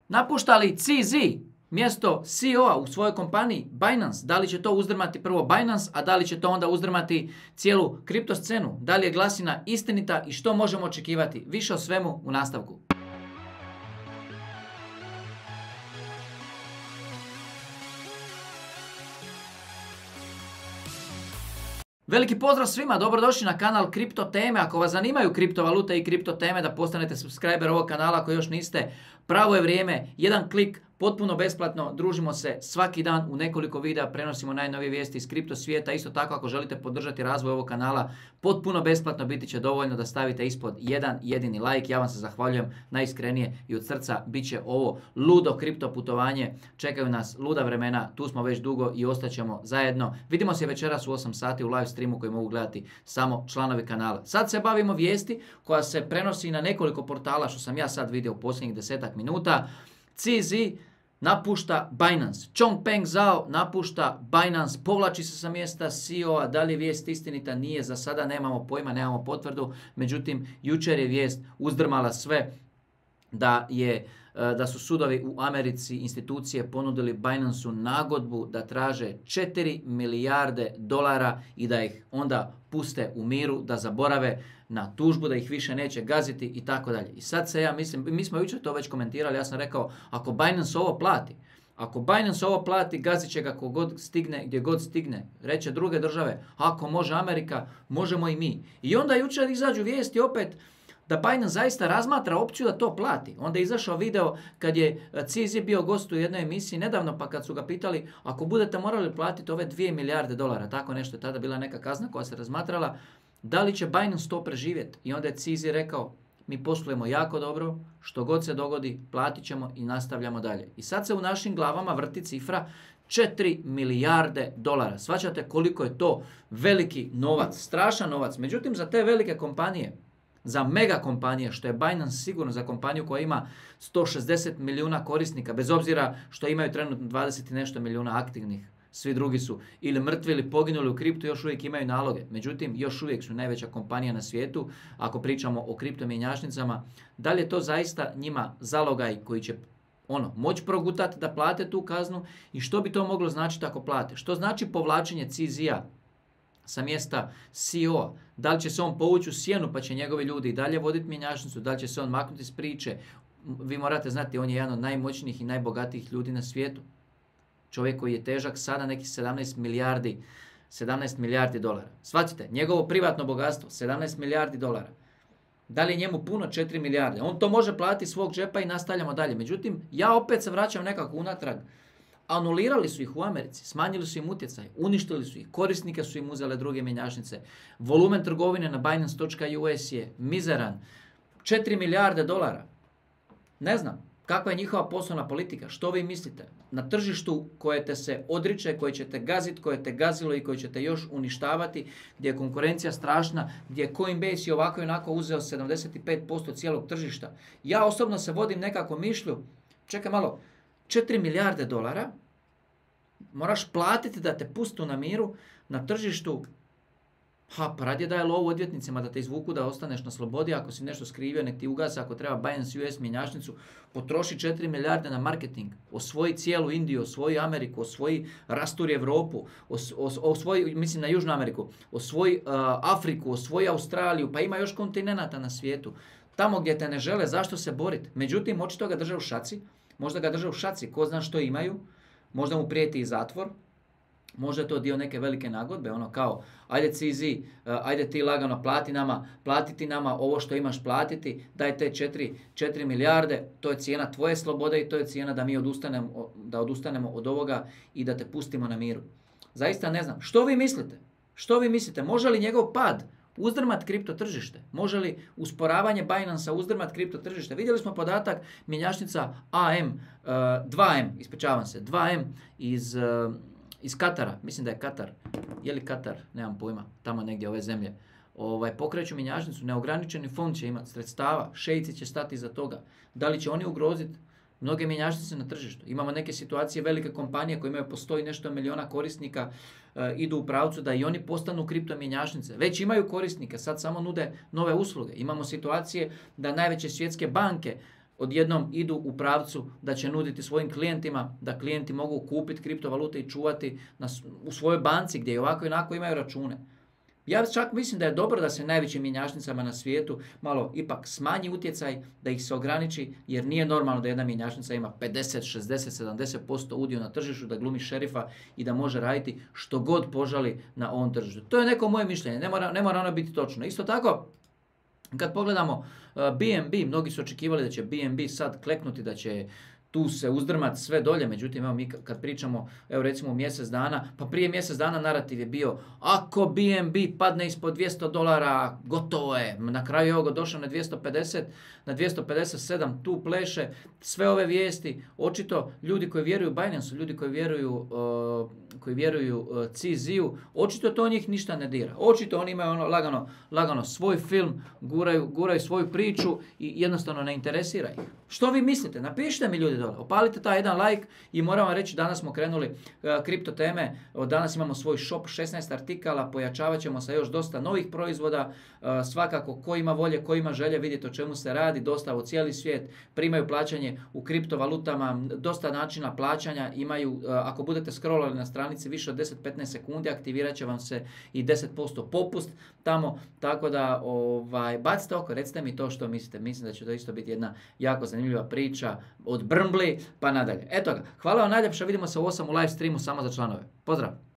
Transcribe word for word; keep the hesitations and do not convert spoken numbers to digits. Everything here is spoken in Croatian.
Napušta li C Z mjesto C E O-a u svojoj kompaniji Binance? Da li će to uzdrmati prvo Binance, a da li će to onda uzdrmati cijelu kripto scenu? Da li je glasina istinita i što možemo očekivati? Više o svemu u nastavku. Veliki pozdrav svima, dobrodošli na kanal Kripto teme. Ako vas zanimaju kriptovalute i kripto teme, da postanete subscriber ovog kanala ako još niste, pravo je vrijeme, jedan klik, potpuno besplatno, družimo se svaki dan u nekoliko videa, prenosimo najnovije vijesti iz kripto svijeta. Isto tako, ako želite podržati razvoj ovog kanala, potpuno besplatno, biti će dovoljno da stavite ispod jedan jedini like. Ja vam se zahvaljujem najiskrenije i od srca. Biće ovo ludo kripto putovanje, čekaju nas luda vremena, tu smo već dugo i ostaćemo zajedno. Vidimo se večeras u osam sati u live streamu koji mogu gledati samo članovi kanala. Sad se bavimo vijesti koja se prenosi na nekoliko portala, što sam ja sad vidio u posljednjih desetak minuta. C Z napušta Binance. Changpeng Zhao napušta Binance, povlači se sa mjesta C E O-a. Da li je vijest istinita? Nije, za sada nemamo pojma, nemamo potvrdu. Međutim, jučer je vijest uzdrmala sve da je da su sudovi u Americi, institucije ponudili Binance-u nagodbu da traže četiri milijarde dolara i da ih onda puste u miru, da zaborave na tužbu, da ih više neće gaziti i tako dalje. I sad se ja mislim, mi smo jučer to već komentirali, ja sam rekao, ako Binance ovo plati, ako Binance ovo plati, gazit će ga kako god stigne, gdje god stigne. Reće druge države, ako može Amerika, možemo i mi. I onda jučer izađu vijesti opet da Binance zaista razmatra opciju da to plati. Onda je izašao video kad je C Z bio gost u jednoj emisiji nedavno, pa kad su ga pitali, ako budete morali platiti ove dvije milijarde dolara, tako nešto je tada bila neka kazna koja se razmatrala, da li će Binance to preživjeti? I onda je C Z rekao, mi poslujemo jako dobro, što god se dogodi, platit ćemo i nastavljamo dalje. I sad se u našim glavama vrti cifra četiri milijarde dolara. Shvaćate koliko je to veliki novac, strašan novac. Međutim, za te velike kompanije, za mega kompanije, što je Binance sigurno za kompaniju koja ima sto šezdeset milijuna korisnika, bez obzira što imaju trenutno dvadeset i nešto milijuna aktivnih, svi drugi su ili mrtvi ili poginuli u kriptu, još uvijek imaju naloge. Međutim, još uvijek su najveća kompanija na svijetu, ako pričamo o kripto mjenjačnicama. Da li je to zaista njima zalogaj koji će ono, moći progutati da plate tu kaznu i što bi to moglo značiti ako plate? Što znači povlačenje C Z-a sa mjesta C E O-a? Da li će se on povući u sjenu pa će njegovi ljudi i dalje voditi mjenjačnicu? Da li će se on maknuti iz priče? Vi morate znati, on je jedan od najmoćnijih i najbogatijih ljudi na svijetu. Čovjek koji je težak sada nekih sedamnaest milijardi, sedamnaest milijardi dolara. Shvatite, njegovo privatno bogatstvo, sedamnaest milijardi dolara. Da li je njemu puno? četiri milijarde. On to može platiti iz svog džepa i nastavljamo dalje. Međutim, ja opet se vraćam nekako unatrag. Anulirali su ih u Americi, smanjili su im utjecaj, uništili su ih, korisnike su im uzele druge mjenjačnice. Volumen trgovine na Binance točka U S je mizeran. četiri milijarde dolara. Ne znam, kakva je njihova poslovna politika, što vi mislite? Na tržištu koje te se odriče, koje ćete gaziti, koje te gazilo i koje ćete još uništavati, gdje je konkurencija strašna, gdje je Coinbase i ovako i onako uzeo sedamdeset pet posto cijelog tržišta. Ja osobno se vodim nekako mišlju, čekaj malo, četiri milijarde dolara moraš platiti da te pustu na miru na tržištu. Ha, pa radije daje lovu odvjetnicima da te izvuku, da ostaneš na slobodi. Ako si nešto skrivio, nek ti ugase. Ako treba Binance U S mjenjačnicu, potroši četiri milijarde na marketing. Osvoji cijelu Indiju, osvoji Ameriku, osvoji rasturi Evropu, os, os, osvoji, mislim na Južnu Ameriku, osvoji uh, Afriku, osvoji Australiju, pa ima još kontinenata na svijetu. Tamo gdje te ne žele, zašto se boriti? Međutim, očito ga drže u šaci. Možda ga drže u šaci, ko zna što imaju, možda mu prijeti i zatvor, možda je to dio neke velike nagodbe, ono kao, ajde C Z, uh, ajde ti lagano plati nama, platiti nama ovo što imaš platiti, daj te četiri milijarde, to je cijena tvoje slobode i to je cijena da mi odustanemo, da odustanemo od ovoga i da te pustimo na miru. Zaista ne znam, što vi mislite? Što vi mislite? Može li njegov pad uzdrmat kripto tržište? Može li usporavanje Binance-a uzdrmat kripto tržište? Vidjeli smo podatak mjenjačnica A M, uh, dva M, ispričavam se, dva M iz, uh, iz Katara, mislim da je Katar, je li Katar, nemam pojma, tamo negdje ove zemlje, ovaj, pokreću mjenjačnicu, neograničeni fond će imati sredstava, šeici će stati iza toga. Da li će oni ugroziti mnoge mjenjačnice na tržištu? Imamo neke situacije, velike kompanije koje imaju po sto i nešto milijuna korisnika, e, idu u pravcu da i oni postanu kripto mjenjačnice. Već imaju korisnike, sad samo nude nove usluge. Imamo situacije da najveće svjetske banke odjednom idu u pravcu da će nuditi svojim klijentima, da klijenti mogu kupiti kriptovalute i čuvati na, u svojoj banci gdje i ovako i onako imaju račune. Ja čak mislim da je dobro da se najvećim mjenjačnicama na svijetu malo ipak smanji utjecaj, da ih se ograniči, jer nije normalno da jedna mjenjačnica ima pedeset, šezdeset, sedamdeset posto udio na tržištu, da glumi šerifa i da može raditi što god požali na ovom tržištu. To je neko moje mišljenje, ne mora, ne mora ono biti točno. Isto tako, kad pogledamo B N B, mnogi su očekivali da će B N B sad kleknuti, da će tu se uzdrmati sve dolje, međutim, evo mi kad pričamo, evo recimo mjesec dana, pa prije mjesec dana narativ je bio, ako B N B padne ispod dvjesto dolara, gotovo je, na kraju je ovo došao na dvjesto pedeset, na dvjesto pedeset sedam, tu pleše, sve ove vijesti, očito ljudi koji vjeruju Binance, ljudi koji vjeruju, uh, koji vjeruju uh, C Z-u, očito to njih ništa ne dira, očito oni imaju ono lagano, lagano svoj film, guraju, guraju svoju priču i jednostavno ne interesira ih. Što vi mislite? Napišite mi ljudi dole, opalite taj jedan like i moram vam reći, danas smo krenuli uh, kripto teme, od danas imamo svoj shop, šesnaest artikala, pojačavat ćemo sa još dosta novih proizvoda, uh, svakako ko ima volje, ko ima želje vidjeti o čemu se radi, dosta u cijeli svijet, primaju plaćanje u kriptovalutama, dosta načina plaćanja imaju, uh, ako budete scrollali na stranici više od deset do petnaest sekundi, aktivirat će vam se i deset posto popust tamo, tako da ovaj, bacite oko, recite mi to što mislite, mislim da će to isto biti jedna jako zanimljiva priča od Brmbli pa nadalje. Eto ga, hvala vam najljepša, vidimo se u osam u live streamu samo za članove. Pozdrav!